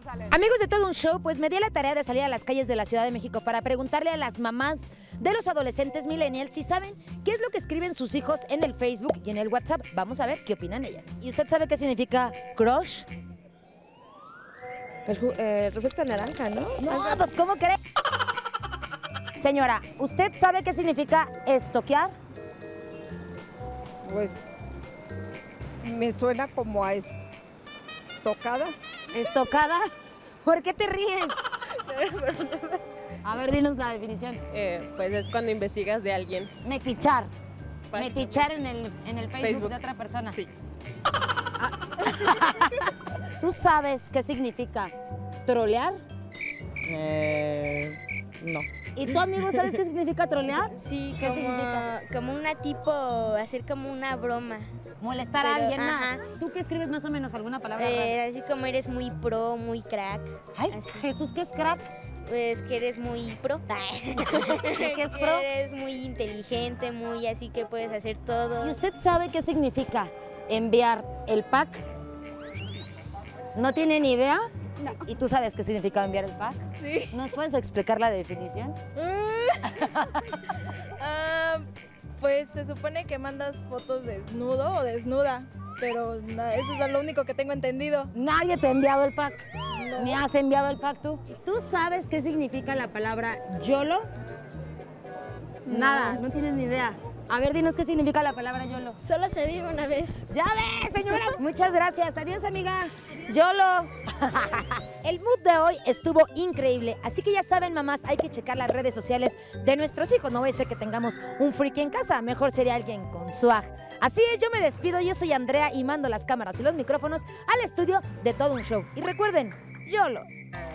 Amigos de Todo un Show, pues me di a la tarea de salir a las calles de la Ciudad de México para preguntarle a las mamás de los adolescentes millennials si saben qué es lo que escriben sus hijos en el Facebook y en el WhatsApp. Vamos a ver qué opinan ellas. ¿Y usted sabe qué significa crush? El refresco de naranja, ¿no? No, pues ¿cómo cree? Señora, ¿usted sabe qué significa estoquear? Pues me suena como a estocada. ¿Estocada? ¿Por qué te ríes? A ver, dinos la definición. Pues es cuando investigas de alguien. Metichar. Metichar en el Facebook de otra persona. Sí. ¿Tú sabes qué significa trolear? No. ¿Y tú, amigo, sabes qué significa trolear? Sí, ¿Qué significa? como una tipo, hacer como una broma. Molestar a alguien ajá. más. ¿Tú qué escribes más o menos? ¿Alguna palabra rara? Así como eres muy pro, muy crack. Ay, así. Jesús, ¿qué es crack? Pues que eres muy pro. ¿Qué es pro? Eres muy inteligente, muy así que puedes hacer todo. ¿Y usted sabe qué significa enviar el pack? ¿No tiene ni idea? No. ¿Y tú sabes qué significa enviar el pack? Sí. ¿Nos puedes explicar la definición? Pues se supone que mandas fotos desnudo o desnuda, pero eso es lo único que tengo entendido. Nadie te ha enviado el pack. No. ¿Ni has enviado el pack tú? ¿Tú sabes qué significa la palabra YOLO? Nada, no tienes ni idea. A ver, dinos qué significa la palabra YOLO. Solo se vive una vez. ¡Ya ves, señora! Muchas gracias. Adiós, amiga. YOLO. El mood de hoy estuvo increíble, así que ya saben, mamás, hay que checar las redes sociales de nuestros hijos. No va a ser que tengamos un friki en casa, mejor sería alguien con swag. Así es, yo me despido, yo soy Andrea y mando las cámaras y los micrófonos al estudio de Todo un Show. Y recuerden, YOLO.